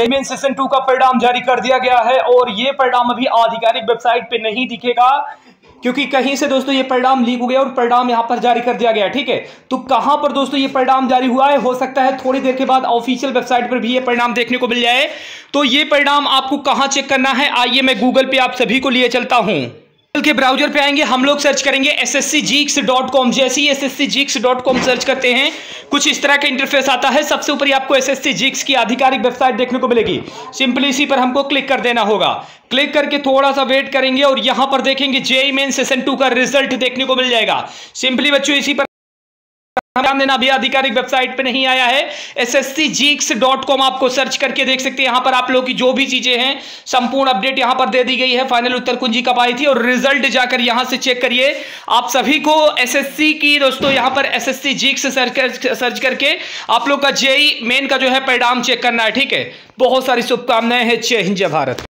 Main session 2 का परिणाम जारी कर दिया गया है और ये परिणाम अभी आधिकारिक वेबसाइट पे नहीं दिखेगा क्योंकि कहीं से दोस्तों ये परिणाम लीक हो गया और परिणाम यहां पर जारी कर दिया गया। ठीक है, तो कहां पर दोस्तों ये परिणाम जारी हुआ है, हो सकता है थोड़ी देर के बाद ऑफिशियल वेबसाइट पर भी ये परिणाम देखने को मिल जाए। तो ये परिणाम आपको कहां चेक करना है, आइए मैं गूगल पे आप सभी को लिए चलता हूं। गूगल के ब्राउजर पे आएंगे, हम लोग सर्च करेंगे sscgeeks.com। जैसे ही sscgeeks.com सर्च करते हैं कुछ इस तरह का इंटरफेस आता है। सबसे ऊपर आपको SSC Geeks की आधिकारिक वेबसाइट देखने को मिलेगी। सिंपली इसी पर हमको क्लिक कर देना होगा। क्लिक करके थोड़ा सा वेट करेंगे और यहां पर देखेंगे जेईई मेन सेशन 2 का रिजल्ट देखने को मिल जाएगा। सिंपली बच्चों इसी पर ध्यान देना, अभी आधिकारिक वेबसाइट पे नहीं आया है। sscgeeks.com आपको सर्च करके देख सकते हैं। यहां पर आप लोगों की जो भी चीजें हैं संपूर्ण अपडेट यहां पर दे दी गई है। फाइनल उत्तर कुंजी कब आई थी और रिजल्ट जाकर यहां से चेक करिए। आप सभी को एसएससी की दोस्तों यहां पर SSC Geeks सर्च करके आप लोग का जेईई मेन का जो है परिणाम चेक करना है। ठीक है, बहुत सारी शुभकामनाएं हैं। जय हिंद, जय भारत।